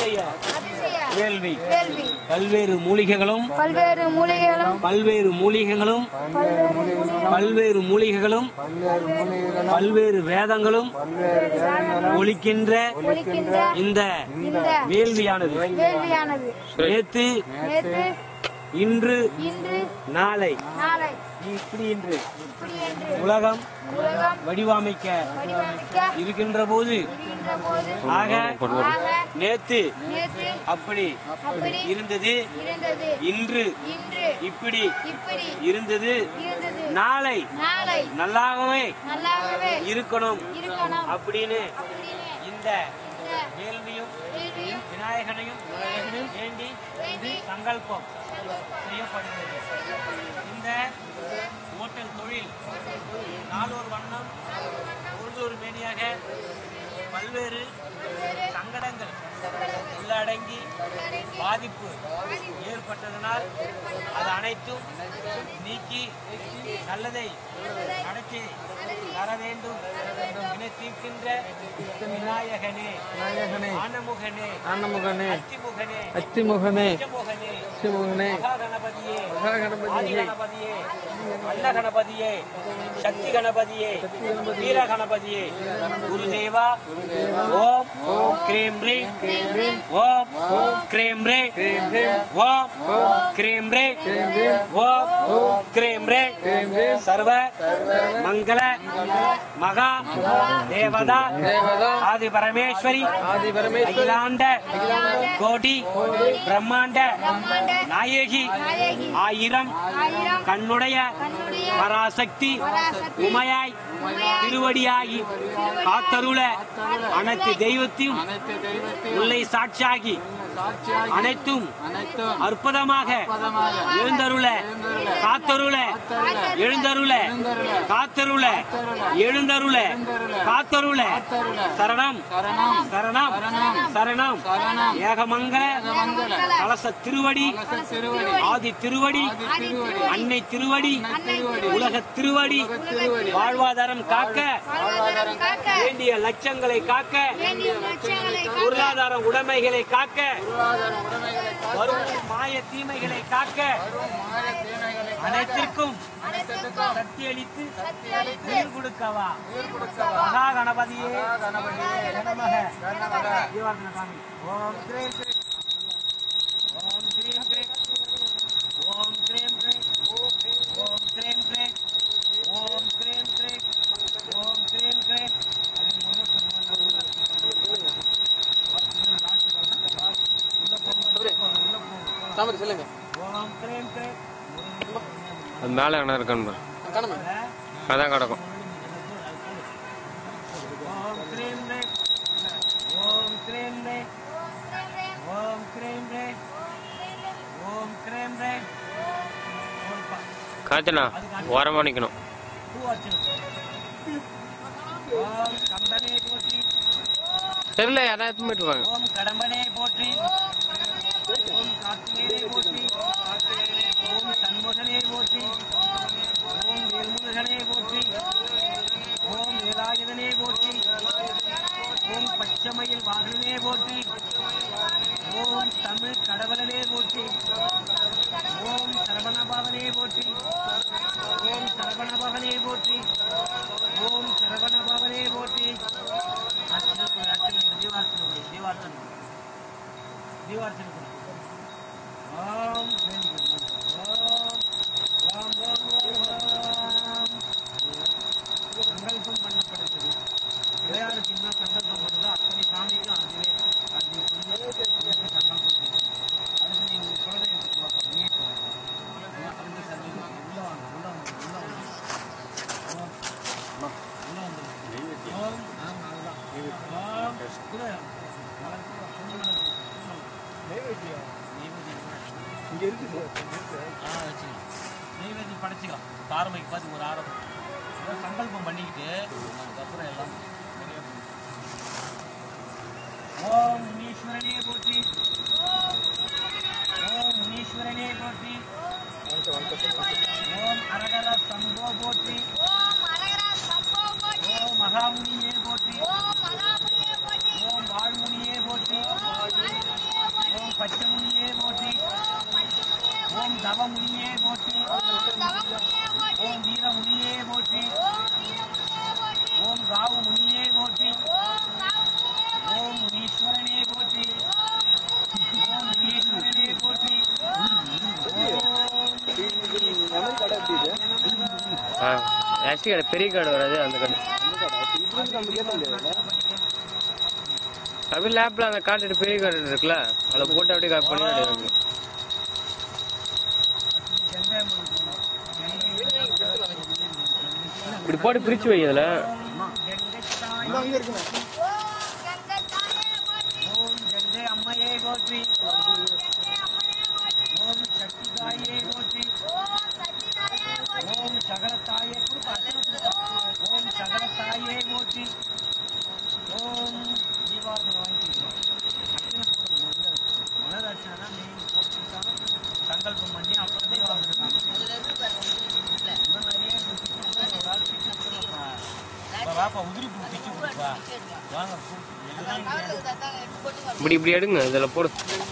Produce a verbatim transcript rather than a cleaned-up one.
அதிசய வேள்வி. பல்வேறு மூலிகைகளும் பல்வேறு மூலிகைகளும் பல்வேறு மூலிகைகளும் பல்வேறு மூலிகைகளும் பல்வேறு வேதங்களும் ஒலிக்கின்ற இந்த வேள்வியானது வேள்வியானது நேத்து நேற்று இன்று இன்று நாளை நாளை இப்படி இன்று இப்படி என்று உலகம் உலகம் வடிவமைக்க வடிவமைக்க இருக்கின்ற போது இருக்கின்ற போது ஆக ஆக நேத்து நேற்று அப்படி அப்படி இருந்தது இருந்தது இன்று இன்று இப்படி இப்படி இருந்தது இருந்தது நாளை நாளை நல்லாகவே நல்லாகவே இருக்கணும் இருக்கணும் அப்படின்னு அப்படின்னு இந்த இந்த வேள்வியும் வேள்வியும் விநாயகனையும் வேண்டி வேண்டி சங்கல்பம் செய்யப்படுகிறது. இந்த ஓட்டல் தொழில் நாளொரு வண்ணம் பொழுதொரு மேனியாக பல்வேறு சங்கடங்கள் உள்ளடங்கி பாதிப்பு ஏற்பட்டதனால் அது அனைத்தும் நீக்கி நல்லதை நடத்தி தர வேண்டும் என தீர்க்கின்ற விநாயகனே ஆனமுகனே ஆனமுகனே அத்திமுகனே அத்திமுகனே அச்சமுகனே அத்திமுகனே மகாகணபதியே மகாகணபதியே கணபதியே அன்ன கணபதியே சக்தி கணபதியே வீர கணபதியே குருதேவா ஓம் கிரீம் ரே ஓம் கிரீம் ரே ஓம் கிரீம் ரே ஓம் கிரீம் ரே சர்வ மங்கள மகா தேவதா ஆதி பரமேஸ்வரி ஆதி பரமேஸ்வரி அகிலாண்ட கோடி பிரம்மாண்ட நாயகி ஆயிரம் கண்ணுடைய பராசக்தி உமையாய் திருவடியாகி காத்தருள அனைத்து தெய்வத்தையும் உள்ளே சாட்சியாகி அனைத்தும் அற்புதமாக எழுந்தருள காத்தருள எழுந்தருள காத்தருள எழுந்தருள காத்தருள சரணம் சரணம் சரணம் ஏகமங்கல கலச திருவடி ஆதி திருவடி அன்னை திருவடி உலக திருவடி வாழ்வாதாரம் காக்க வேண்டிய லட்சங்களை காக்க பொருளாதார உடைமைகளை காக்க வரும் மாய தீமைகளை காக்க அனைத்திற்கும் சக்தி அளித்து உயிர் கொடுக்கவா மகா கணபதியே நமக. ஜீவார்த்தன சாமி. ஓம் கிரீம் கிரீம் ஓம் கிரீம் கிரீம் ஓம் கிரீம் கிரீம் ஓம் கிரீம் கிரீம் ஓம் கிரீம் கிரீம் ஓம் கிரீம் கிரீம் சாமி சொல்லுங்க. ஓம் கிரீம் கிரீம் அது மேலே என்ன இருக்கான்னு காணுமா? அதான் கிடக்கும். ஓம் கிரீம் ரே ஓம் கிரீம் ரே ஓம் கிரீம் ரே ஓம் கிரீம் ரே காய்ச்சனா ஓரமாக நிற்கணும். பூ அர்ச்சனை. ஓம் கம்பனே போற்றி தெரியல யாராவது போயிட்டு இருப்பாங்க. ஓம் கடம்பனே போற்றி ஓம் கார்த்திகேயனே போற்றி ஓம் சண்முகனே போற்றி ஓம் வேல்முருகனே போற்றி ஓம் வேலாயுதனே போற்றி ஓம் பச்சைமயில் வாகனனே போற்றி ஓம் தமிழ் கடவுளனே போற்றி ஓம் சரவணபவனே போற்றி ஓம் சரவணபவனே போற்றி ஓம் சரவணபவனே போற்றி அர்ச்சனை அர்ச்சனை தீவார்த்தனை தீவார்த்தனை தீவார்த்தனை ஓம் ஓம் ஓம் ஓம் ஓம் சங்கல்பம் பண்ணப்படுகிறது. யாருக்கு என்ன சங்கல்பம் பண்ணுதோ அத்தனை சாமிக்கும் அதுவே அது சொல்லி சங்கல்பம் செய்யும். அதுக்கு நீங்கள் குலதெய்வத்துக்கு வாங்க வீட்டு அந்த சங்கல்பம் உள்ள வாங்க உள்ள வந்து உள்ள வந்து உள்ள வந்து ஓம் ஆம் அதுதான் ஓம் குல நைவேத்தியம் இங்கே இருக்கு ஆ வச்சுக்கலாம் நெய்வேத்தியம் படைச்சிக்கலாம் தாரமைக்கு பார்த்து ஒரு ஆரம்பம் சங்கல்பம் பண்ணிக்கிட்டு அதுக்கப்புறம் எல்லாம் ஓம் முனீஸ்வரனே போற்றி ஓம் முனீஸ்வரனே போற்றி ஓம் அரகர சம்போ போற்றி ஓம் மகாமுனியே போற்றி ஓம் வாழ்முனியே போற்றி எஸ்டி கார்டு பெரிய கார்டு வராது அந்த கார்டு. அப்படியே லேப்ல அந்த கார்டு பெரிய கார்டு இருக்குல்ல அதில் போட்டு அப்படியே காப்பி பண்ணி அப்படியே இப்படி போட்டு பிரிச்சு வை அதில். ஓம் கங்கை அம்மையே போற்றி. ஓம் சக்தி தாயே போற்றி. ஓம் சகல தாயே ஓம் சகல தாயே போற்றி. ஓம் தீபாவளி வாங்கிக்கிறோம். அர்ச்சனை போடுவோம். மலர் அர்ச்சனை தான் மெயின் போட்டுட்டாங்க. சங்கல்பம் பண்ணி அப்புறம் தீபாவளி இன்னும் நிறைய ஒரு ஆள் பிச்சு கொடுப்பா. வாப்பா உதிரி பூ பிச்சு கொடுப்பா. வாங்க எல்லாம் இப்படி இப்படி எடுங்க இதில் போடு.